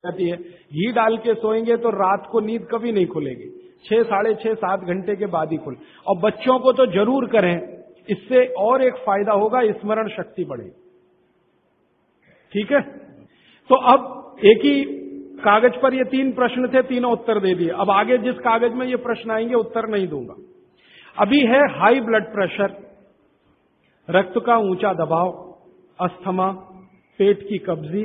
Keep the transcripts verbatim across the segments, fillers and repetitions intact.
जाती है। घी डाल के सोएंगे तो रात को नींद कभी नहीं खुलेगी, छह साढ़े छह सात घंटे के बाद ही खुले। और बच्चों को तो जरूर करें, इससे और एक फायदा होगा, स्मरण शक्ति बढ़ेगी। ठीक है, तो अब एक ही कागज पर ये तीन प्रश्न थे, तीनों उत्तर दे दिए। अब आगे जिस कागज में ये प्रश्न आएंगे उत्तर नहीं दूंगा। अभी है हाई ब्लड प्रेशर, रक्त का ऊंचा दबाव, अस्थमा, पेट की कब्जी,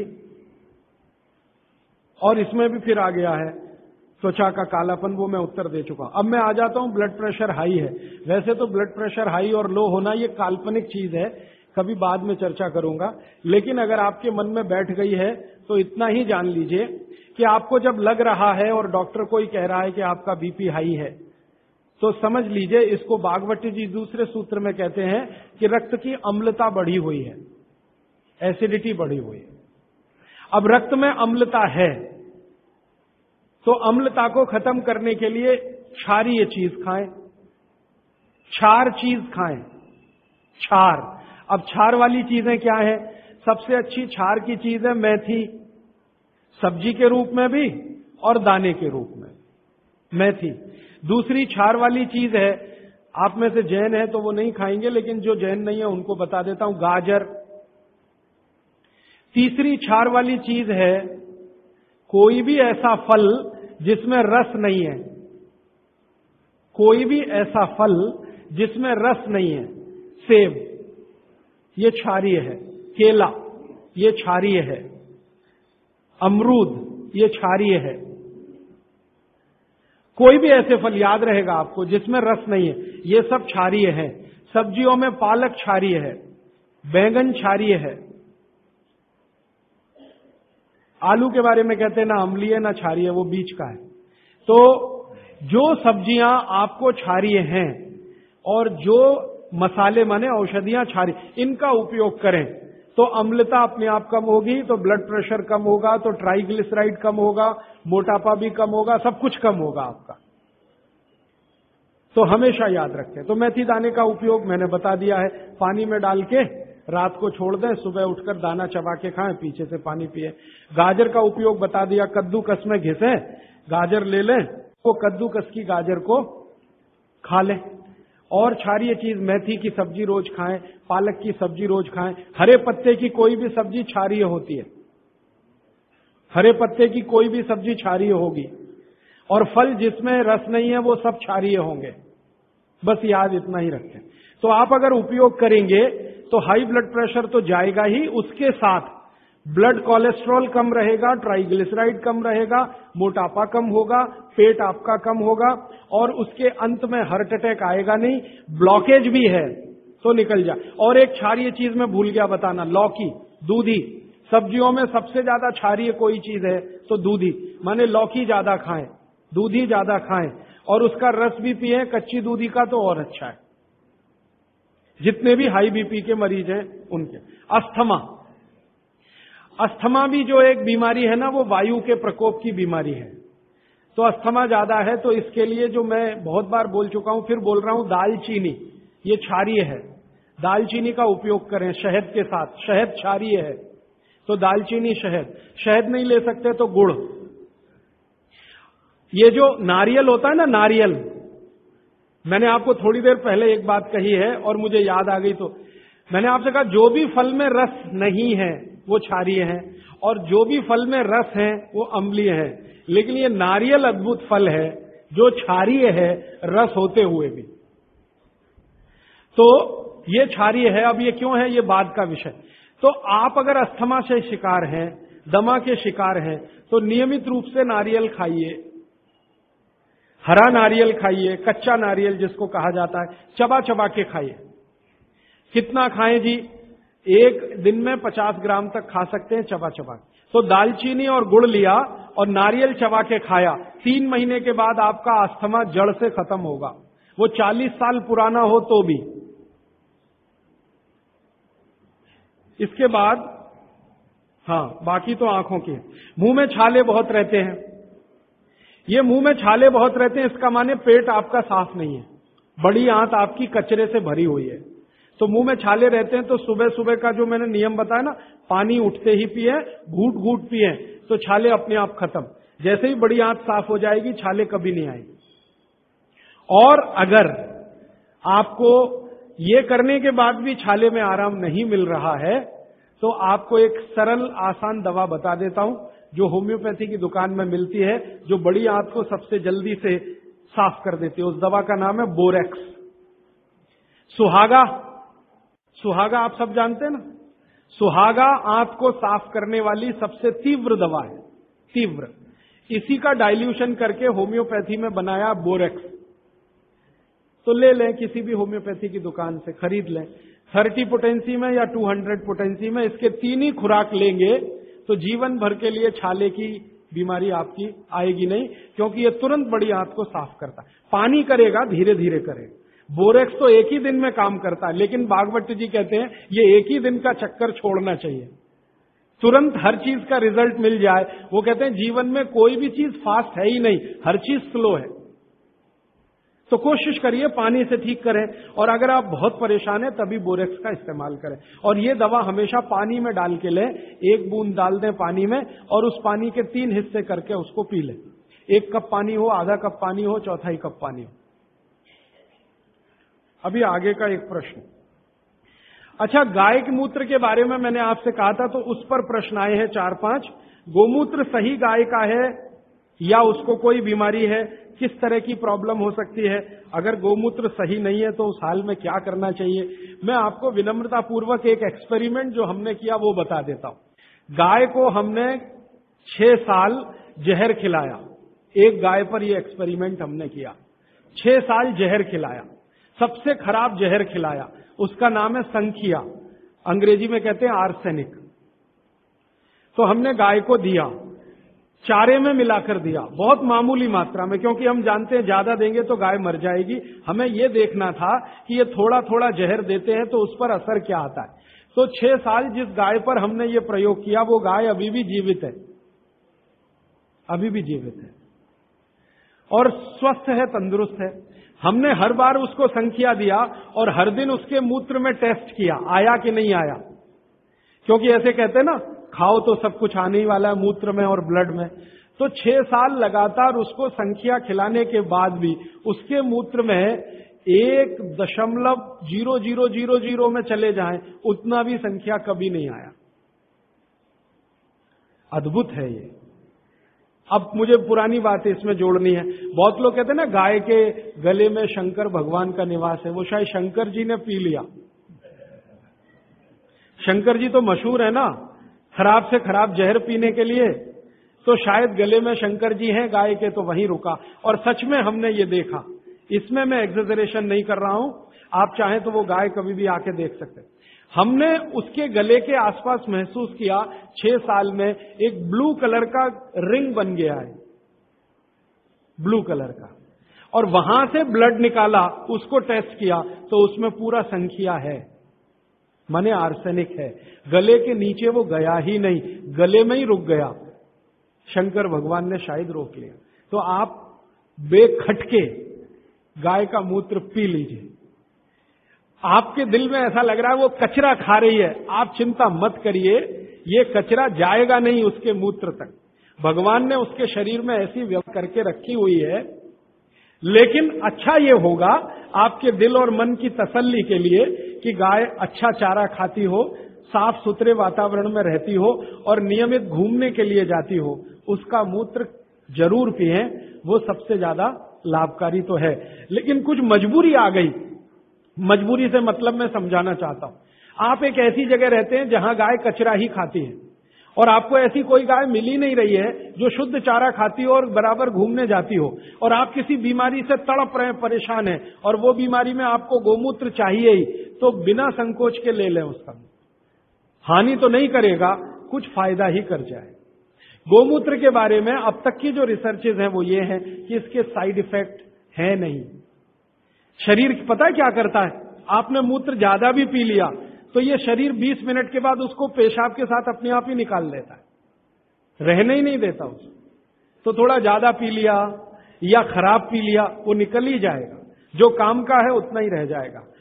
और इसमें भी फिर आ गया है त्वचा का कालापन, वो मैं उत्तर दे चुका हूं। अब मैं आ जाता हूं ब्लड प्रेशर हाई है। वैसे तो ब्लड प्रेशर हाई और लो होना ये काल्पनिक चीज है, कभी बाद में चर्चा करूंगा, लेकिन अगर आपके मन में बैठ गई है तो इतना ही जान लीजिए कि आपको जब लग रहा है और डॉक्टर कोई कह रहा है कि आपका बीपी हाई है, तो समझ लीजिए, इसको बागवती जी दूसरे सूत्र में कहते हैं कि रक्त की अम्लता बढ़ी हुई है, एसिडिटी बढ़ी हुई है। अब रक्त में अम्लता है तो अम्लता को खत्म करने के लिए क्षारीय चीज खाएं, क्षार चीज खाएं, क्षार। अब क्षार वाली चीजें क्या है? सबसे अच्छी क्षार की चीज है मेथी, सब्जी के रूप में भी और दाने के रूप में मेथी। दूसरी क्षार वाली चीज है, आप में से जैन है तो वो नहीं खाएंगे, लेकिन जो जैन नहीं है उनको बता देता हूं, गाजर। तीसरी क्षार वाली चीज है कोई भी ऐसा फल जिसमें रस नहीं है, कोई भी ऐसा फल जिसमें रस नहीं है। सेब ये क्षारीय है, केला ये क्षारीय है, अमरूद ये क्षारीय है। कोई भी ऐसे फल याद रहेगा आपको जिसमें रस नहीं है, ये सब क्षारीय है। सब्जियों में पालक क्षारीय है, बैंगन क्षारीय है। आलू के बारे में कहते हैं ना अम्लीय ना क्षारीय, वो बीच का है। तो जो सब्जियां आपको क्षारीय हैं और जो मसाले माने औषधियां क्षारीय, इनका उपयोग करें तो अम्लता अपने आप कम होगी, तो ब्लड प्रेशर कम होगा, तो ट्राइग्लिसराइड कम होगा, मोटापा भी कम होगा, सब कुछ कम होगा आपका। तो हमेशा याद रखें। तो मेथी दाने का उपयोग मैंने बता दिया है, पानी में डाल के रात को छोड़ दें, सुबह उठकर दाना चबा के खाएं, पीछे से पानी पिए। गाजर का उपयोग बता दिया, कद्दूकस में घिसें, गाजर ले लें, वो कद्दूकस की गाजर को खा लें। और क्षारीय चीज मेथी की सब्जी रोज खाएं, पालक की सब्जी रोज खाएं। हरे पत्ते की कोई भी सब्जी क्षारीय होती है, हरे पत्ते की कोई भी सब्जी क्षारीय होगी, और फल जिसमें रस नहीं है वो सब क्षारीय होंगे। बस याद इतना ही रखें। तो आप अगर उपयोग करेंगे तो हाई ब्लड प्रेशर तो जाएगा ही, उसके साथ ब्लड कोलेस्ट्रॉल कम रहेगा, ट्राइग्लिसराइड कम रहेगा, मोटापा कम होगा, पेट आपका कम होगा, और उसके अंत में हार्ट अटैक आएगा नहीं। ब्लॉकेज भी है तो निकल जाए। और एक क्षारीय चीज मैं भूल गया बताना, लौकी, दूधी। सब्जियों में सबसे ज्यादा क्षारीय कोई चीज है तो दूधी, माने लौकी ज्यादा खाएं, दूधी ज्यादा खाएं, और उसका रस भी पिए, कच्ची दूधी का तो और अच्छा है। जितने भी हाई बीपी के मरीज हैं उनके। अस्थमा, अस्थमा भी जो एक बीमारी है ना, वो वायु के प्रकोप की बीमारी है। तो अस्थमा ज्यादा है तो इसके लिए जो मैं बहुत बार बोल चुका हूं, फिर बोल रहा हूं, दालचीनी ये क्षारीय है, दालचीनी का उपयोग करें शहद के साथ। शहद क्षारीय है तो दालचीनी, शहद। शहद नहीं ले सकते तो गुड़। ये जो नारियल होता है ना, नारियल, मैंने आपको थोड़ी देर पहले एक बात कही है और मुझे याद आ गई, तो मैंने आपसे कहा जो भी फल में रस नहीं है वो क्षारीय है, और जो भी फल में रस है वो अम्लीय है। लेकिन ये नारियल अद्भुत फल है जो क्षारीय है, रस होते हुए भी। तो ये क्षारीय है। अब ये क्यों है, ये बाद का विषय। तो आप अगर अस्थमा से शिकार हैं, दमा के शिकार हैं, तो नियमित रूप से नारियल खाइए, हरा नारियल खाइए, कच्चा नारियल जिसको कहा जाता है, चबा चबा के खाइए। कितना खाएं जी? एक दिन में पचास ग्राम तक खा सकते हैं चबा चबा। तो दालचीनी और गुड़ लिया और नारियल चबा के खाया, तीन महीने के बाद आपका अस्थमा जड़ से खत्म होगा, वो चालीस साल पुराना हो तो भी। इसके बाद हाँ, बाकी तो आंखों की। मुंह में छाले बहुत रहते हैं, ये मुंह में छाले बहुत रहते हैं, इसका माने पेट आपका साफ नहीं है, बड़ी आंत आपकी कचरे से भरी हुई है। तो मुंह में छाले रहते हैं तो सुबह सुबह का जो मैंने नियम बताया ना, पानी उठते ही पिए, घूट घूट पिए, तो छाले अपने आप खत्म। जैसे ही बड़ी आंत साफ हो जाएगी, छाले कभी नहीं आएंगे। और अगर आपको ये करने के बाद भी छाले में आराम नहीं मिल रहा है, तो आपको एक सरल आसान दवा बता देता हूं, जो होम्योपैथी की दुकान में मिलती है, जो बड़ी आंत को सबसे जल्दी से साफ कर देती है। उस दवा का नाम है बोरेक्स। सुहागा, सुहागा आप सब जानते हैं ना, सुहागा आंत को साफ करने वाली सबसे तीव्र दवा है, तीव्र। इसी का डाइल्यूशन करके होम्योपैथी में बनाया बोरेक्स। तो ले लें, किसी भी होम्योपैथी की दुकान से खरीद लें, थर्टी पोटेंसी में या टू हंड्रेड पोटेंसी में। इसके तीन ही खुराक लेंगे तो जीवन भर के लिए छाले की बीमारी आपकी आएगी नहीं, क्योंकि ये तुरंत बड़ी आंत को साफ करता है। पानी करेगा, धीरे धीरे करेगा। बोरेक्स तो एक ही दिन में काम करता है, लेकिन भागवत जी कहते हैं ये एक ही दिन का चक्कर छोड़ना चाहिए, तुरंत हर चीज का रिजल्ट मिल जाए। वो कहते हैं जीवन में कोई भी चीज फास्ट है ही नहीं, हर चीज स्लो है। तो कोशिश करिए पानी से ठीक करें, और अगर आप बहुत परेशान हैं तभी बोरेक्स का इस्तेमाल करें। और ये दवा हमेशा पानी में डाल के लें, एक बूंद डाल दें पानी में, और उस पानी के तीन हिस्से करके उसको पी लें। एक कप पानी हो, आधा कप पानी हो, चौथाई कप पानी हो। अभी आगे का एक प्रश्न। अच्छा, गाय के मूत्र के बारे में मैंने आपसे कहा था, तो उस पर प्रश्न आए हैं चार पांच। गोमूत्र सही गाय का है या उसको कोई बीमारी है? किस तरह की प्रॉब्लम हो सकती है? अगर गोमूत्र सही नहीं है तो उस हाल में क्या करना चाहिए? मैं आपको विनम्रता पूर्वक एक एक्सपेरिमेंट जो हमने किया वो बता देता हूं। गाय को हमने छह साल जहर खिलाया, एक गाय पर यह एक्सपेरिमेंट हमने किया। छह साल जहर खिलाया, सबसे खराब जहर खिलाया, उसका नाम है संखिया, अंग्रेजी में कहते हैं आर्सेनिक। तो हमने गाय को दिया, चारे में मिलाकर दिया, बहुत मामूली मात्रा में, क्योंकि हम जानते हैं ज्यादा देंगे तो गाय मर जाएगी। हमें यह देखना था कि ये थोड़ा थोड़ा जहर देते हैं तो उस पर असर क्या आता है। तो छह साल जिस गाय पर हमने ये प्रयोग किया, वो गाय अभी भी जीवित है, अभी भी जीवित है और स्वस्थ है, तंदुरुस्त है। हमने हर बार उसको संख्या दिया और हर दिन उसके मूत्र में टेस्ट किया, आया कि नहीं आया। क्योंकि ऐसे कहते हैं ना, खाओ तो सब कुछ आने ही वाला है मूत्र में और ब्लड में। तो छह साल लगातार उसको संख्या खिलाने के बाद भी उसके मूत्र में एक दशमलव जीरो जीरो जीरो जीरो में चले जाएं, उतना भी संख्या कभी नहीं आया। अद्भुत है ये। अब मुझे पुरानी बात इसमें जोड़नी है। बहुत लोग कहते हैं ना, गाय के गले में शंकर भगवान का निवास है। वो शायद शंकर जी ने पी लिया। शंकर जी तो मशहूर है ना खराब से खराब जहर पीने के लिए, तो शायद गले में शंकर जी हैं गाय के, तो वहीं रुका। और सच में हमने ये देखा, इसमें मैं एग्जेजरेशन नहीं कर रहा हूं, आप चाहें तो वो गाय कभी भी आके देख सकते। हमने उसके गले के आसपास महसूस किया, छह साल में एक ब्लू कलर का रिंग बन गया है, ब्लू कलर का। और वहां से ब्लड निकाला, उसको टेस्ट किया तो उसमें पूरा संख्या है, माने आर्सेनिक है। गले के नीचे वो गया ही नहीं, गले में ही रुक गया। शंकर भगवान ने शायद रोक लिया। तो आप बेखटके गाय का मूत्र पी लीजिए। आपके दिल में ऐसा लग रहा है वो कचरा खा रही है, आप चिंता मत करिए, ये कचरा जाएगा नहीं उसके मूत्र तक। भगवान ने उसके शरीर में ऐसी व्यवस्था करके रखी हुई है। लेकिन अच्छा ये होगा आपके दिल और मन की तसल्ली के लिए कि गाय अच्छा चारा खाती हो, साफ सुथरे वातावरण में रहती हो और नियमित घूमने के लिए जाती हो, उसका मूत्र जरूर पिएं, वो सबसे ज्यादा लाभकारी तो है। लेकिन कुछ मजबूरी आ गई, मजबूरी से मतलब मैं समझाना चाहता हूं। आप एक ऐसी जगह रहते हैं जहां गाय कचरा ही खाती है और आपको ऐसी कोई गाय मिल ही नहीं रही है जो शुद्ध चारा खाती हो और बराबर घूमने जाती हो, और आप किसी बीमारी से तड़प रहे, परेशान हैं, और वो बीमारी में आपको गोमूत्र चाहिए ही, तो बिना संकोच के ले लें। उसका हानि तो नहीं करेगा, कुछ फायदा ही कर जाए। गोमूत्र के बारे में अब तक की जो रिसर्चेज हैं वो ये हैं कि इसके साइड इफेक्ट है नहीं। शरीर पता है क्या करता है, आपने मूत्र ज्यादा भी पी लिया तो ये शरीर बीस मिनट के बाद उसको पेशाब के साथ अपने आप ही निकाल लेता है, रहने ही नहीं देता उसको। तो थोड़ा ज्यादा पी लिया या खराब पी लिया, वो निकल ही जाएगा, जो काम का है उतना ही रह जाएगा।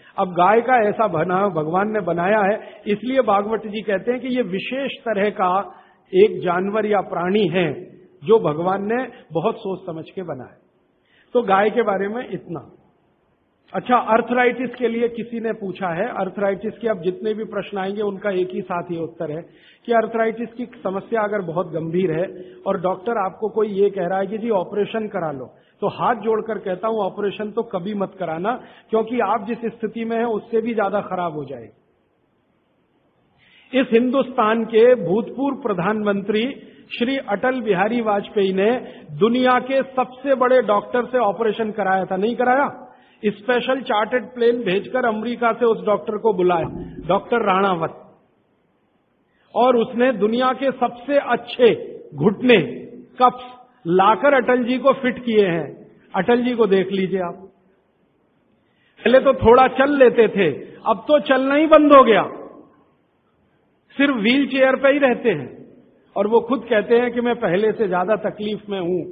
अब गाय का ऐसा बना भगवान ने बनाया है, इसलिए भागवत जी कहते हैं कि ये विशेष तरह का एक जानवर या प्राणी है जो भगवान ने बहुत सोच समझ के बनाया। तो गाय के बारे में इतना। अच्छा, अर्थराइटिस के लिए किसी ने पूछा है, अर्थराइटिस के अब जितने भी प्रश्न आएंगे उनका एक ही साथ ही उत्तर है कि अर्थराइटिस की समस्या अगर बहुत गंभीर है और डॉक्टर आपको कोई ये कह रहा है कि जी ऑपरेशन करा लो, तो हाथ जोड़कर कहता हूं ऑपरेशन तो कभी मत कराना, क्योंकि आप जिस स्थिति में हैं उससे भी ज्यादा खराब हो जाएगी। इस हिंदुस्तान के भूतपूर्व प्रधानमंत्री श्री अटल बिहारी वाजपेयी ने दुनिया के सबसे बड़े डॉक्टर से ऑपरेशन कराया था, नहीं कराया? स्पेशल चार्टर्ड प्लेन भेजकर अमेरिका से उस डॉक्टर को बुलाया, डॉक्टर राणावत, और उसने दुनिया के सबसे अच्छे घुटने कप्स लाकर अटल जी को फिट किए हैं। अटल जी को देख लीजिए आप, पहले तो थोड़ा चल लेते थे, अब तो चलना ही बंद हो गया, सिर्फ व्हील चेयर पे ही रहते हैं, और वो खुद कहते हैं कि मैं पहले से ज्यादा तकलीफ में हूं।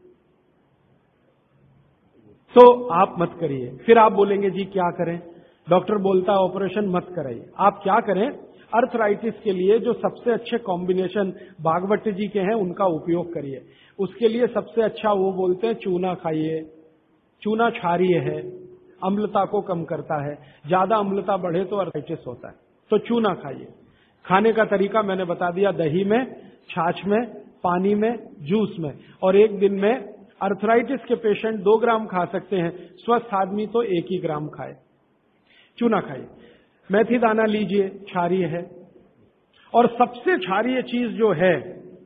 तो आप मत करिए। फिर आप बोलेंगे जी क्या करें, डॉक्टर बोलता है ऑपरेशन मत कराइए। आप क्या करें, अर्थराइटिस के लिए जो सबसे अच्छे कॉम्बिनेशन भागवत जी के हैं उनका उपयोग करिए। उसके लिए सबसे अच्छा वो बोलते हैं चूना खाइए, चूना क्षारीय है, अम्लता को कम करता है, ज्यादा अम्लता बढ़े तो अर्थराइटिस होता है, तो चूना खाइए। खाने का तरीका मैंने बता दिया, दही में, छाछ में, पानी में, जूस में, और एक दिन में अर्थराइटिस के पेशेंट दो ग्राम खा सकते हैं, स्वस्थ आदमी तो एक ही ग्राम खाए। चूना खाइए। मेथी दाना लीजिए, क्षारीय है, और सबसे क्षारीय चीज जो है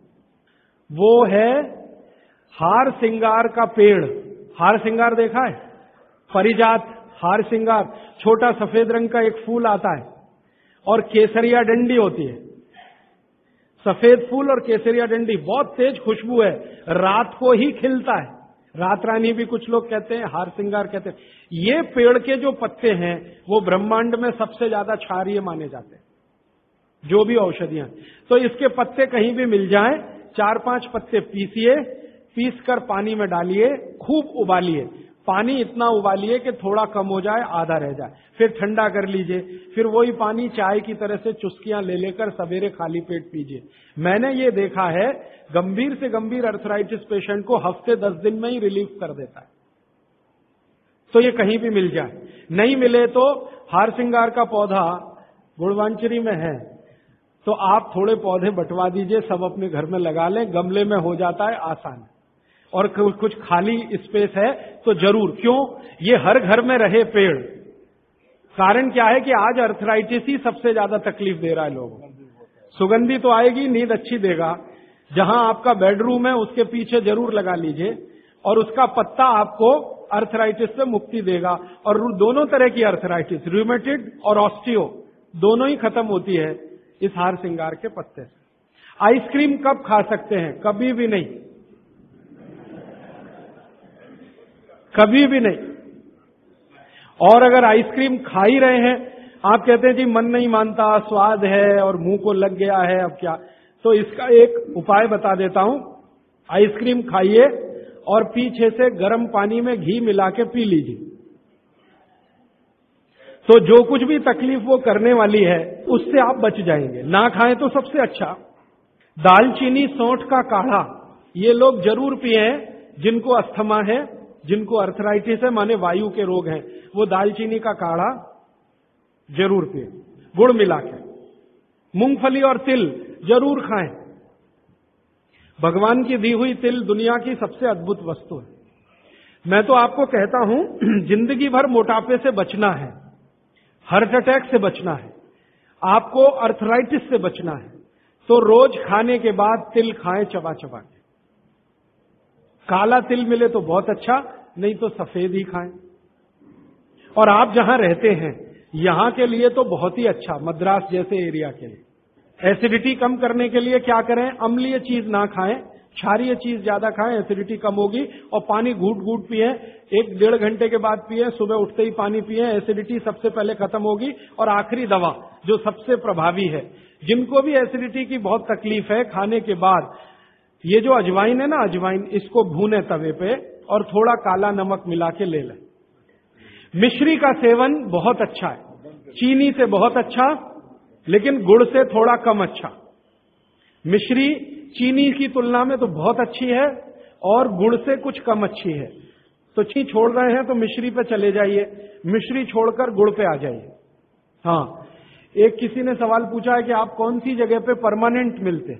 वो है हार सिंगार का पेड़। हार सिंगार देखा है? परिजात हार सिंगार, छोटा सफेद रंग का एक फूल आता है और केसरिया डंडी होती है। सफेद फूल और केसरिया डंडी, बहुत तेज खुशबू है, रात को ही खिलता है। रात रानी भी कुछ लोग कहते हैं, हार सिंगार कहते हैं। ये पेड़ के जो पत्ते हैं वो ब्रह्मांड में सबसे ज्यादा क्षारीय माने जाते हैं, जो भी औषधियां। तो इसके पत्ते कहीं भी मिल जाएं, चार पांच पत्ते पीसिए, पीस कर पानी में डालिए, खूब उबालिए। पानी इतना उबालिए कि थोड़ा कम हो जाए, आधा रह जाए, फिर ठंडा कर लीजिए। फिर वही पानी चाय की तरह से चुस्कियां ले लेकर सवेरे खाली पेट पीजिए। मैंने ये देखा है, गंभीर से गंभीर अर्थराइटिस पेशेंट को हफ्ते दस दिन में ही रिलीफ कर देता है। तो ये कहीं भी मिल जाए, नहीं मिले तो हार सिंगार का पौधा गुड़वांचरी में है, तो आप थोड़े पौधे बंटवा दीजिए, सब अपने घर में लगा लें, गमले में हो जाता है आसान। और कुछ खाली स्पेस है तो जरूर, क्यों, ये हर घर में रहे पेड़। कारण क्या है कि आज अर्थराइटिस ही सबसे ज्यादा तकलीफ दे रहा है लोगों को। सुगंधी तो आएगी, नींद अच्छी देगा। जहां आपका बेडरूम है उसके पीछे जरूर लगा लीजिए, और उसका पत्ता आपको अर्थराइटिस से मुक्ति देगा। और दोनों तरह की अर्थराइटिस, रूमेटिड और ऑस्टियो, दोनों ही खत्म होती है इस हार सिंगार के पत्ते से। आइसक्रीम कब खा सकते हैं? कभी भी नहीं, कभी भी नहीं। और अगर आइसक्रीम खा ही रहे हैं, आप कहते हैं जी मन नहीं मानता, स्वाद है और मुंह को लग गया है, अब क्या, तो इसका एक उपाय बता देता हूं। आइसक्रीम खाइए और पीछे से गर्म पानी में घी मिला के पी लीजिए, तो जो कुछ भी तकलीफ वो करने वाली है उससे आप बच जाएंगे। ना खाएं तो सबसे अच्छा। दालचीनी सौंठ का काढ़ा ये लोग जरूर पिए, जिनको अस्थमा है, जिनको अर्थराइटिस है, माने वायु के रोग हैं, वो दालचीनी का काढ़ा जरूर पिए, गुड़ मिला के। मूंगफली और तिल जरूर खाएं। भगवान की दी हुई तिल दुनिया की सबसे अद्भुत वस्तु है। मैं तो आपको कहता हूं, जिंदगी भर मोटापे से बचना है, हार्ट अटैक से बचना है, आपको अर्थराइटिस से बचना है, तो रोज खाने के बाद तिल खाएं, चबा चबा के। काला तिल मिले तो बहुत अच्छा, नहीं तो सफेद ही खाएं। और आप जहां रहते हैं यहां के लिए तो बहुत ही अच्छा, मद्रास जैसे एरिया के लिए। एसिडिटी कम करने के लिए क्या करें? अम्लीय चीज ना खाएं, क्षारीय चीज ज्यादा खाएं, एसिडिटी कम होगी। और पानी घूट घूट पिए, एक डेढ़ घंटे के बाद पिए, सुबह उठते ही पानी पिए, एसिडिटी सबसे पहले खत्म होगी। और आखिरी दवा जो सबसे प्रभावी है, जिनको भी एसिडिटी की बहुत तकलीफ है, खाने के बाद ये जो अजवाइन है ना, अजवाइन, इसको भूने तवे पे और थोड़ा काला नमक मिला के ले लें। मिश्री का सेवन बहुत अच्छा है, चीनी से बहुत अच्छा, लेकिन गुड़ से थोड़ा कम अच्छा। मिश्री चीनी की तुलना में तो बहुत अच्छी है और गुड़ से कुछ कम अच्छी है। तो चीनी छोड़ रहे हैं तो मिश्री पे चले जाइए, मिश्री छोड़कर गुड़ पे आ जाइए। हाँ, एक किसी ने सवाल पूछा है कि आप कौन सी जगह पे परमानेंट मिलते।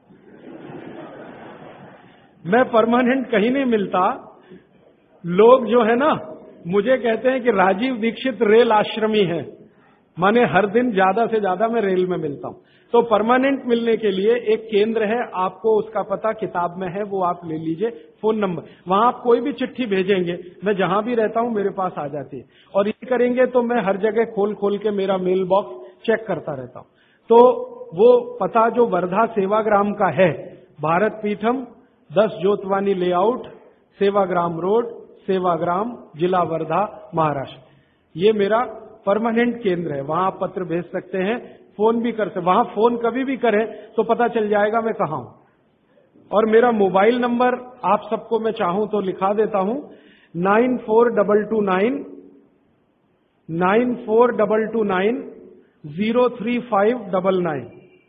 मैं परमानेंट कहीं नहीं मिलता। लोग जो है ना मुझे कहते हैं कि राजीव दीक्षित रेल आश्रमी है, माने हर दिन ज्यादा से ज्यादा मैं रेल में मिलता हूं। तो परमानेंट मिलने के लिए एक केंद्र है, आपको उसका पता किताब में है, वो आप ले लीजिए, फोन नंबर। वहां आप कोई भी चिट्ठी भेजेंगे, मैं जहां भी रहता हूं मेरे पास आ जाती है। और ये करेंगे तो मैं हर जगह खोल खोल के मेरा मेल बॉक्स चेक करता रहता हूं। तो वो पता जो वर्धा सेवाग्राम का है, भारत पीठम, दस जोतवानी लेआउट, सेवाग्राम रोड, सेवाग्राम, जिला वर्धा, महाराष्ट्र, ये मेरा परमानेंट केंद्र है। वहां आप पत्र भेज सकते हैं, फोन भी कर सकते। वहां फोन कभी भी करें तो पता चल जाएगा मैं कहां हूं। और मेरा मोबाइल नंबर आप सबको मैं चाहूं तो लिखा देता हूं, nine four double two nine nine four double two nine zero three five double nine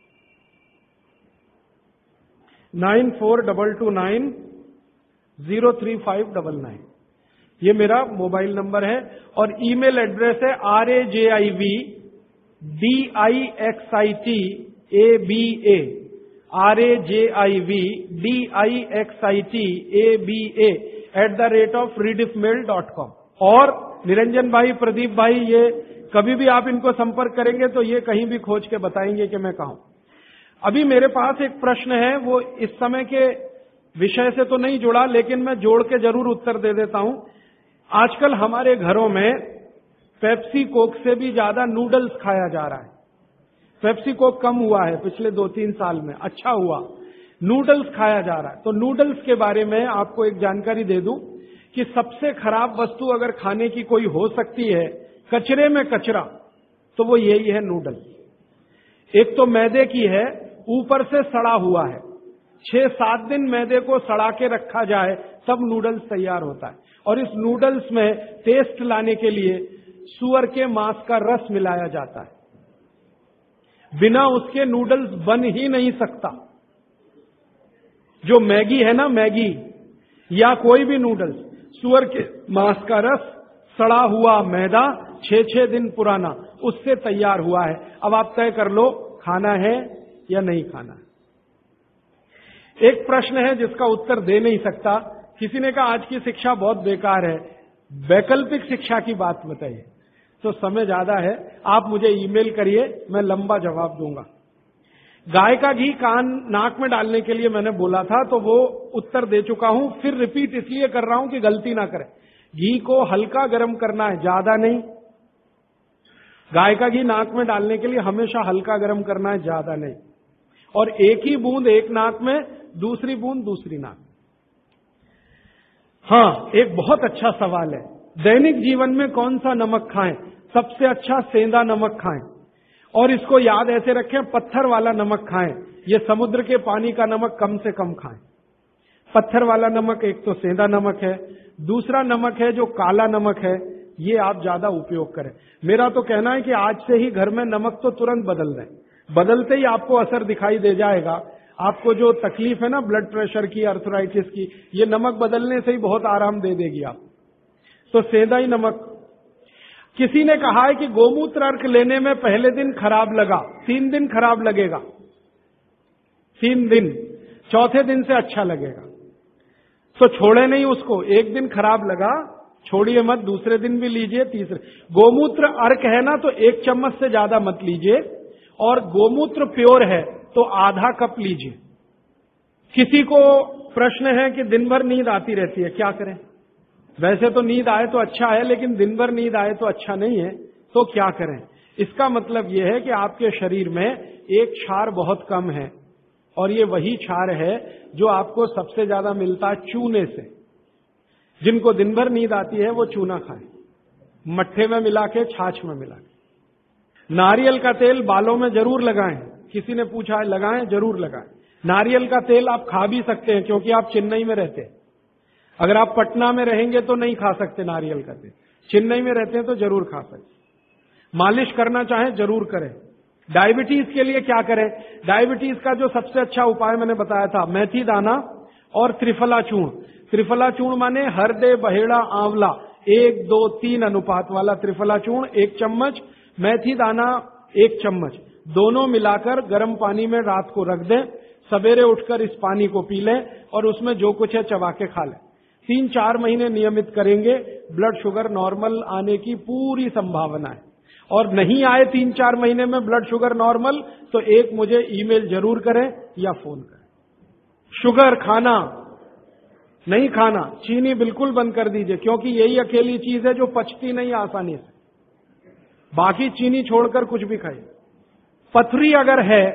nine four double two nine zero three five double nine ये मेरा मोबाइल नंबर है। और ईमेल एड्रेस है R A J I V D I X I T A B A R A J I V D I X I T A B A at the rate of rediffmail dot com. और निरंजन भाई, प्रदीप भाई, ये कभी भी आप इनको संपर्क करेंगे तो ये कहीं भी खोज के बताएंगे कि मैं कहां हूं। अभी मेरे पास एक प्रश्न है, वो इस समय के विषय से तो नहीं जुड़ा, लेकिन मैं जोड़ के जरूर उत्तर दे देता हूं। आजकल हमारे घरों में पेप्सी कोक से भी ज्यादा नूडल्स खाया जा रहा है। पेप्सी कोक कम हुआ है पिछले दो तीन साल में, अच्छा हुआ, नूडल्स खाया जा रहा है। तो नूडल्स के बारे में आपको एक जानकारी दे दूं कि सबसे खराब वस्तु अगर खाने की कोई हो सकती है, कचरे में कचरा, तो वो यही है नूडल्स। एक तो मैदे की है, ऊपर से सड़ा हुआ है। छह सात दिन मैदे को सड़ा के रखा जाए तब नूडल्स तैयार होता है। और इस नूडल्स में टेस्ट लाने के लिए सुअर के मांस का रस मिलाया जाता है। बिना उसके नूडल्स बन ही नहीं सकता। जो मैगी है ना, मैगी या कोई भी नूडल्स, सुअर के मांस का रस, सड़ा हुआ मैदा, छह छह दिन पुराना, उससे तैयार हुआ है। अब आप तय कर लो खाना है या नहीं खाना है। एक प्रश्न है जिसका उत्तर दे नहीं सकता। किसी ने कहा आज की शिक्षा बहुत बेकार है, वैकल्पिक शिक्षा की बात बताइए। तो समय ज्यादा है, आप मुझे ईमेल करिए, मैं लंबा जवाब दूंगा। गाय का घी कान नाक में डालने के लिए मैंने बोला था, तो वो उत्तर दे चुका हूं। फिर रिपीट इसलिए कर रहा हूं कि गलती ना करें। घी को हल्का गर्म करना है, ज्यादा नहीं। गाय का घी नाक में डालने के लिए हमेशा हल्का गर्म करना है, ज्यादा नहीं। और एक ही बूंद एक नाक में, दूसरी बूंद दूसरी नाक। हाँ, एक बहुत अच्छा सवाल है, दैनिक जीवन में कौन सा नमक खाएं? सबसे अच्छा सेंधा नमक खाएं। और इसको याद ऐसे रखें, पत्थर वाला नमक खाएं। ये समुद्र के पानी का नमक कम से कम खाएं। पत्थर वाला नमक एक तो सेंधा नमक है, दूसरा नमक है जो काला नमक है, ये आप ज्यादा उपयोग करें। मेरा तो कहना है कि आज से ही घर में नमक तो तुरंत बदल दें। बदलते ही आपको असर दिखाई दे जाएगा। आपको जो तकलीफ है ना ब्लड प्रेशर की, अर्थराइटिस की, ये नमक बदलने से ही बहुत आराम दे देगी आप। तो सेंधा ही नमक। किसी ने कहा है कि गोमूत्र अर्क लेने में पहले दिन खराब लगा, तीन दिन खराब लगेगा, तीन दिन, चौथे दिन से अच्छा लगेगा। तो छोड़े नहीं उसको। एक दिन खराब लगा, छोड़िए मत, दूसरे दिन भी लीजिए, तीसरे। गोमूत्र अर्क है ना, तो एक चम्मच से ज्यादा मत लीजिए। और गोमूत्र प्योर है तो आधा कप लीजिए। किसी को प्रश्न है कि दिन भर नींद आती रहती है, क्या करें? वैसे तो नींद आए तो अच्छा है, लेकिन दिन भर नींद आए तो अच्छा नहीं है, तो क्या करें? इसका मतलब यह है कि आपके शरीर में एक क्षार बहुत कम है, और ये वही क्षार है जो आपको सबसे ज्यादा मिलता है चूने से। जिनको दिन भर नींद आती है वो चूना खाएं, मट्ठे में मिला के, छाछ में मिला के। नारियल का तेल बालों में जरूर लगाएं। किसी ने पूछा है, लगाएं, जरूर लगाएं। नारियल का तेल आप खा भी सकते हैं, क्योंकि आप चेन्नई में रहते हैं। अगर आप पटना में रहेंगे तो नहीं खा सकते नारियल का तेल। चेन्नई में रहते हैं तो जरूर खा सकते। मालिश करना चाहें जरूर करें। डायबिटीज के लिए क्या करें? डायबिटीज का जो सबसे अच्छा उपाय मैंने बताया था, मेथी दाना और त्रिफला चूर्ण। त्रिफला चूर्ण माने हरदे, बहेड़ा, आंवला, एक दो तीन अनुपात वाला त्रिफला चूर्ण एक चम्मच, मेथी दाना एक चम्मच, दोनों मिलाकर गर्म पानी में रात को रख दें। सवेरे उठकर इस पानी को पी लें और उसमें जो कुछ है चबा के खा लें। तीन चार महीने नियमित करेंगे, ब्लड शुगर नॉर्मल आने की पूरी संभावना है। और नहीं आए तीन चार महीने में ब्लड शुगर नॉर्मल, तो एक मुझे ईमेल जरूर करें या फोन करें। शुगर खाना नहीं खाना, चीनी बिल्कुल बंद कर दीजिए, क्योंकि यही अकेली चीज है जो पचती नहीं आसानी से। बाकी चीनी छोड़कर कुछ भी खाइए। पथरी अगर है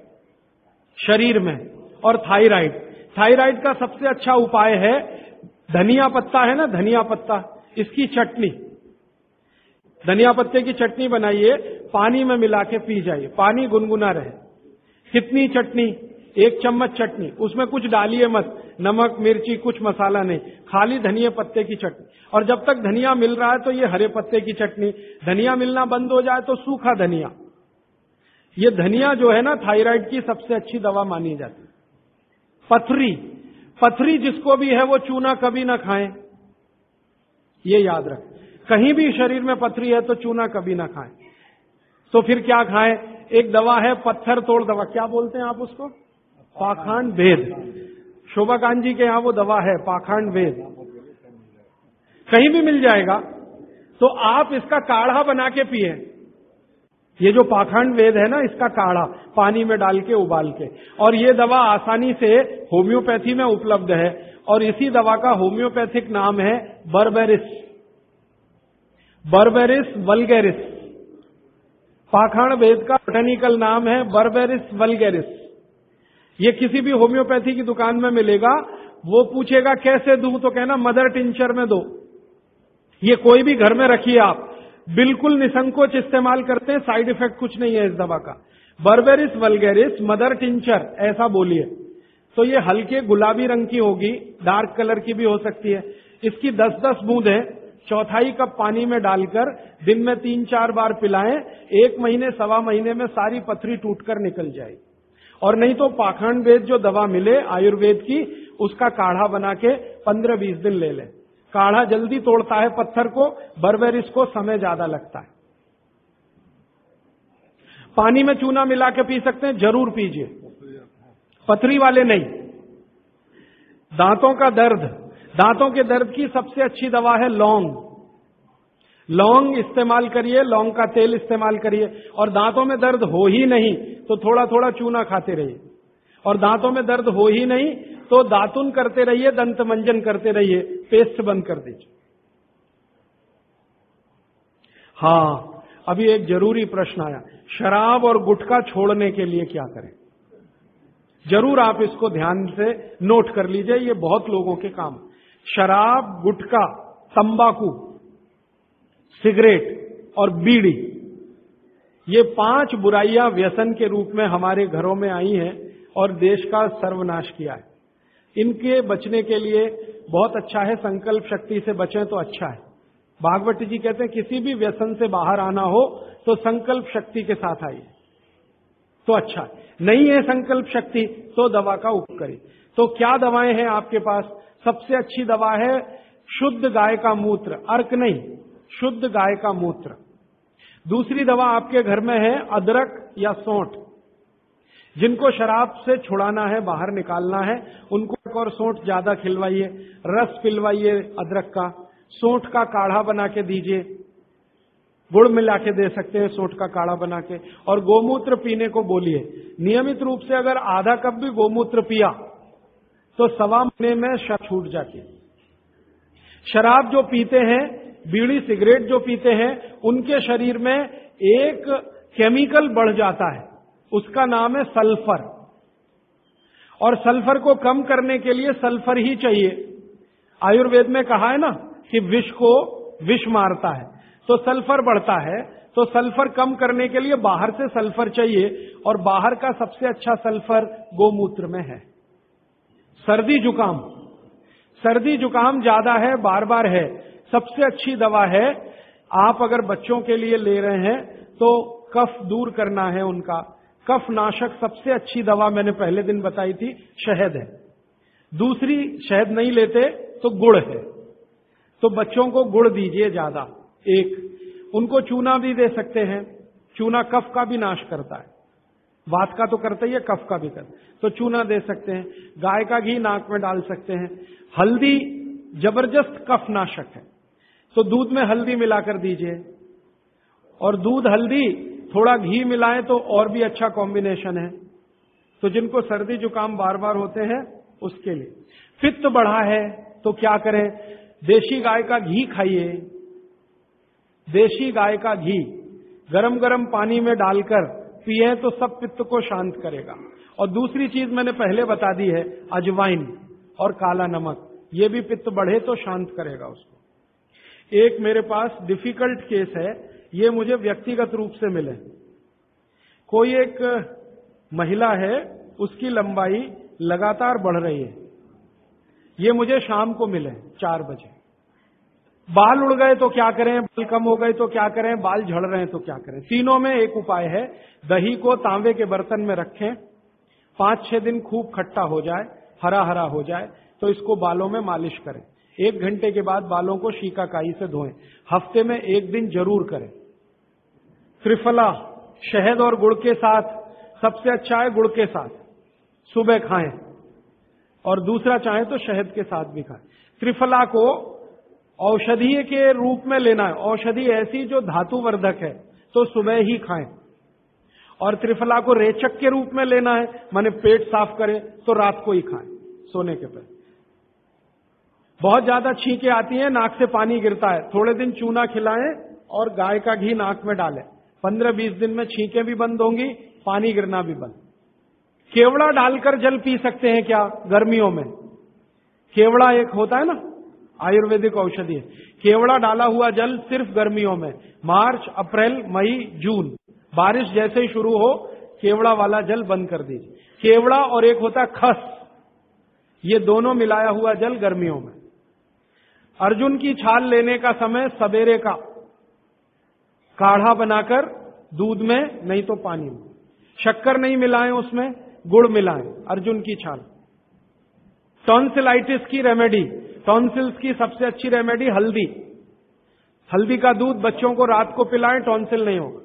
शरीर में और थायराइड, थायराइड का सबसे अच्छा उपाय है धनिया पत्ता है ना, धनिया पत्ता, इसकी चटनी, धनिया पत्ते की चटनी बनाइए, पानी में मिला के पी जाइए, पानी गुनगुना रहे। कितनी चटनी? एक चम्मच चटनी, उसमें कुछ डालिए मत, नमक मिर्ची कुछ मसाला नहीं, खाली धनिया पत्ते की चटनी। और जब तक धनिया मिल रहा है तो ये हरे पत्ते की चटनी, धनिया मिलना बंद हो जाए तो सूखा धनिया। ये धनिया जो है ना थायराइड की सबसे अच्छी दवा मानी जाती है। पथरी, पथरी जिसको भी है वो चूना कभी ना खाएं, ये याद रखें। कहीं भी शरीर में पथरी है तो चूना कभी ना खाएं। तो फिर क्या खाएं? एक दवा है पत्थर तोड़ दवा, क्या बोलते हैं आप उसको? पाखंड भेद। शोभाकांत जी के यहां वो दवा है पाखंड भेद, कहीं भी मिल जाएगा। तो आप इसका काढ़ा बना के पिए। ये जो पाखंड वेद है ना, इसका काढ़ा पानी में डाल के उबाल के, और ये दवा आसानी से होम्योपैथी में उपलब्ध है। और इसी दवा का होम्योपैथिक नाम है बर्बेरिस, बर्बेरिस वल्गेरिस। पाखंड वेद का बोटैनिकल नाम है बर्बेरिस वल्गेरिस। ये किसी भी होम्योपैथी की दुकान में मिलेगा। वो पूछेगा कैसे दूं, तो कहना मदर टिंचर में दो। ये कोई भी घर में रखिए आप, बिल्कुल निसंकोच इस्तेमाल करते हैं, साइड इफेक्ट कुछ नहीं है इस दवा का। बर्बेरिस वल्गेरिस मदर टिंचर ऐसा बोलिए तो ये हल्के गुलाबी रंग की होगी, डार्क कलर की भी हो सकती है। इसकी दस दस बूंदें चौथाई कप पानी में डालकर दिन में तीन चार बार पिलाएं। एक महीने सवा महीने में सारी पथरी टूटकर निकल जाएगी। और नहीं तो पाखंड वेद जो दवा मिले आयुर्वेद की, उसका काढ़ा बना के पंद्रह बीस दिन ले लें। काढ़ा जल्दी तोड़ता है पत्थर को, बर्बेरिस को समय ज्यादा लगता है। पानी में चूना मिला के पी सकते हैं, जरूर पीजिए, पथरी वाले नहीं। दांतों का दर्द, दांतों के दर्द की सबसे अच्छी दवा है लौंग। लौंग इस्तेमाल करिए, लौंग का तेल इस्तेमाल करिए। और दांतों में दर्द हो ही नहीं तो थोड़ा थोड़ा चूना खाते रहिए। और दांतों में दर्द हो ही नहीं तो दातुन करते रहिए, दंत मंजन करते रहिए, पेस्ट बंद कर दीजिए। हाँ, अभी एक जरूरी प्रश्न आया, शराब और गुटखा छोड़ने के लिए क्या करें? जरूर आप इसको ध्यान से नोट कर लीजिए, ये बहुत लोगों के काम। शराब, गुटखा, तंबाकू, सिगरेट और बीड़ी, ये पांच बुराइयां व्यसन के रूप में हमारे घरों में आई हैं और देश का सर्वनाश किया है। इनके बचने के लिए बहुत अच्छा है, संकल्प शक्ति से बचें तो अच्छा है। भागवत जी कहते हैं किसी भी व्यसन से बाहर आना हो तो संकल्प शक्ति के साथ आइए तो अच्छा है। नहीं है संकल्प शक्ति तो दवा का उपयोग करिए। तो क्या दवाएं हैं आपके पास? सबसे अच्छी दवा है शुद्ध गाय का मूत्र, अर्क नहीं, शुद्ध गाय का मूत्र। दूसरी दवा आपके घर में है अदरक या सौंठ। जिनको शराब से छुड़ाना है, बाहर निकालना है, उनको एक और सौंठ ज्यादा खिलवाइए, रस पिलवाइए अदरक का, सौंठ का काढ़ा बना के दीजिए, गुड़ मिला के दे सकते हैं सौंठ का काढ़ा बना के। और गोमूत्र पीने को बोलिए। नियमित रूप से अगर आधा कप भी गोमूत्र पिया तो सवा महीने में शराब छूट जाती है। शराब जो पीते हैं, बीड़ी सिगरेट जो पीते हैं, उनके शरीर में एक केमिकल बढ़ जाता है, उसका नाम है सल्फर। और सल्फर को कम करने के लिए सल्फर ही चाहिए। आयुर्वेद में कहा है ना कि विष को विष मारता है, तो सल्फर बढ़ता है। तो सल्फर कम करने के लिए बाहर से सल्फर चाहिए, और बाहर का सबसे अच्छा सल्फर गोमूत्र में है। सर्दी जुकाम, सर्दी जुकाम ज्यादा है, बार बार है, सबसे अच्छी दवा है। आप अगर बच्चों के लिए ले रहे हैं तो कफ दूर करना है उनका, कफ नाशक सबसे अच्छी दवा मैंने पहले दिन बताई थी शहद है। दूसरी, शहद नहीं लेते तो गुड़ है, तो बच्चों को गुड़ दीजिए ज्यादा। एक, उनको चूना भी दे सकते हैं, चूना कफ का भी नाश करता है, वात का तो करता ही है, कफ का भी करता है, तो चूना दे सकते हैं। गाय का घी नाक में डाल सकते हैं। हल्दी जबरदस्त कफ नाशक है, तो दूध में हल्दी मिलाकर दीजिए, और दूध हल्दी थोड़ा घी मिलाएं तो और भी अच्छा कॉम्बिनेशन है। तो जिनको सर्दी जुकाम बार बार होते हैं उसके लिए। पित्त बढ़ा है तो क्या करें? देशी गाय का घी खाइए। देशी गाय का घी गरम गरम पानी में डालकर पिए तो सब पित्त को शांत करेगा। और दूसरी चीज मैंने पहले बता दी है, अजवाइन और काला नमक, ये भी पित्त बढ़े तो शांत करेगा उसको। एक मेरे पास डिफिकल्ट केस है, ये मुझे व्यक्तिगत रूप से मिले। कोई एक महिला है, उसकी लंबाई लगातार बढ़ रही है, ये मुझे शाम को मिले चार बजे। बाल उड़ गए तो क्या करें, बाल कम हो गए तो क्या करें, बाल झड़ रहे हैं तो क्या करें? तीनों में एक उपाय है, दही को तांबे के बर्तन में रखें, पांच छह दिन खूब खट्टा हो जाए, हरा हरा हो जाए, तो इसको बालों में मालिश करें। एक घंटे के बाद बालों को शीकाकाई से धोएं। हफ्ते में एक दिन जरूर करें। त्रिफला शहद और गुड़ के साथ, सबसे अच्छा है गुड़ के साथ, सुबह खाएं, और दूसरा चाहे तो शहद के साथ भी खाएं। त्रिफला को औषधीय के रूप में लेना है, औषधि ऐसी जो धातुवर्धक है तो सुबह ही खाएं। और त्रिफला को रेचक के रूप में लेना है, माने पेट साफ करे, तो रात को ही खाएं सोने के पहले। बहुत ज्यादा छींकें आती हैं, नाक से पानी गिरता है, थोड़े दिन चूना खिलाएं और गाय का घी नाक में डालें, पंद्रह बीस दिन में छींकें भी बंद होंगी, पानी गिरना भी बंद। केवड़ा डालकर जल पी सकते हैं क्या गर्मियों में? केवड़ा एक होता है ना, आयुर्वेदिक औषधि है। केवड़ा डाला हुआ जल सिर्फ गर्मियों में, मार्च, अप्रैल, मई, जून, बारिश जैसे ही शुरू हो केवड़ा वाला जल बंद कर दीजिए। केवड़ा और एक होता है खस, ये दोनों मिलाया हुआ जल गर्मियों में। अर्जुन की छाल लेने का समय सवेरे का, काढ़ा बनाकर दूध में नहीं तो पानी में, शक्कर नहीं मिलाएं उसमें, गुड़ मिलाएं, अर्जुन की छाल। टॉन्सिलाइटिस की रेमेडी, टॉन्सिल्स की सबसे अच्छी रेमेडी हल्दी, हल्दी का दूध बच्चों को रात को पिलाएं, टॉन्सिल नहीं होगा।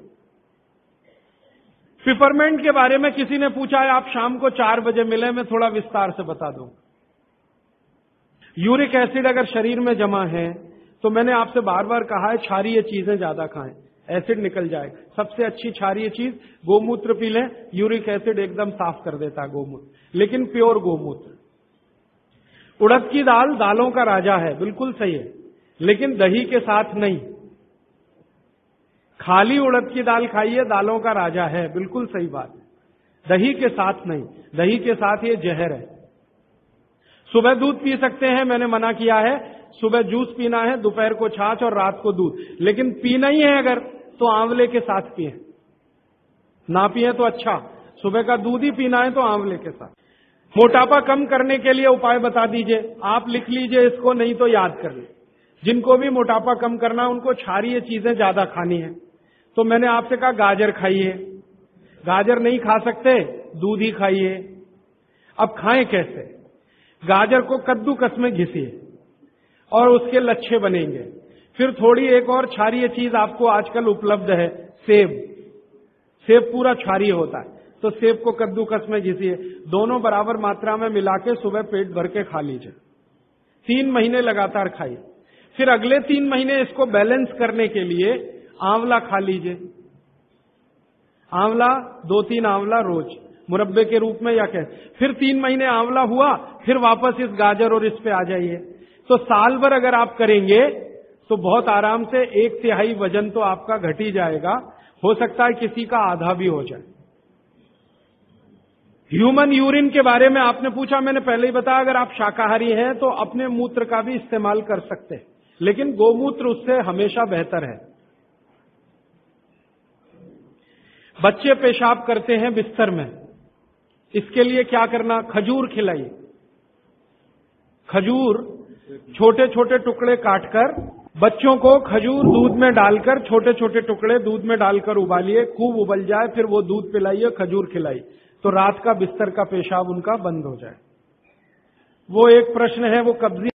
पिपरमेंट के बारे में किसी ने पूछा है, आप शाम को चार बजे मिले, मैं थोड़ा विस्तार से बता दूं। यूरिक एसिड अगर शरीर में जमा है तो मैंने आपसे बार बार कहा है क्षारीय चीजें ज्यादा खाएं, एसिड निकल जाएगा। सबसे अच्छी क्षारीय चीज गोमूत्र पी लें, यूरिक एसिड एकदम साफ कर देता है गोमूत्र, लेकिन प्योर गोमूत्र। उड़द की दाल दालों का राजा है, बिल्कुल सही है, लेकिन दही के साथ नहीं। खाली उड़द की दाल खाइए, दालों का राजा है, बिल्कुल सही बात है, दही के साथ नहीं, दही के साथ ये जहर है। सुबह दूध पी सकते हैं, मैंने मना किया है, सुबह जूस पीना है, दोपहर को छाछ और रात को दूध, लेकिन पीना ही है अगर तो आंवले के साथ पिए, ना पिए तो अच्छा, सुबह का दूध ही पीना है तो आंवले के साथ। मोटापा कम करने के लिए उपाय बता दीजिए, आप लिख लीजिए इसको, नहीं तो याद कर लीजिए। जिनको भी मोटापा कम करना है उनको क्षारीय चीजें ज्यादा खानी है, तो मैंने आपसे कहा गाजर खाइए, गाजर नहीं खा सकते दूध ही खाइए। अब खाएं कैसे? गाजर को कद्दूकस में घिसिए और उसके लच्छे बनेंगे। फिर थोड़ी एक और क्षारीय चीज आपको आजकल उपलब्ध है, सेब, सेब पूरा क्षारीय होता है, तो सेब को कद्दूकस में घिसिए, दोनों बराबर मात्रा में मिला के सुबह पेट भर के खा लीजिए, तीन महीने लगातार खाइए। फिर अगले तीन महीने इसको बैलेंस करने के लिए आंवला खा लीजिए, आंवला दो तीन आंवला रोज मुरब्बे के रूप में या कैसे। फिर तीन महीने आंवला हुआ, फिर वापस इस गाजर और इस पे आ जाइए। तो साल भर अगर आप करेंगे तो बहुत आराम से एक तिहाई वजन तो आपका घट ही जाएगा, हो सकता है किसी का आधा भी हो जाए। ह्यूमन यूरिन के बारे में आपने पूछा, मैंने पहले ही बताया, अगर आप शाकाहारी हैं तो अपने मूत्र का भी इस्तेमाल कर सकते हैं, लेकिन गोमूत्र उससे हमेशा बेहतर है। बच्चे पेशाब करते हैं बिस्तर में, इसके लिए क्या करना? खजूर खिलाइए, खजूर छोटे छोटे टुकड़े काटकर बच्चों को खजूर दूध में डालकर छोटे छोटे टुकड़े दूध में डालकर उबालिए, खूब उबल जाए, फिर वो दूध पिलाइए, खजूर खिलाई, तो रात का बिस्तर का पेशाब उनका बंद हो जाए। वो एक प्रश्न है, वो कब्जी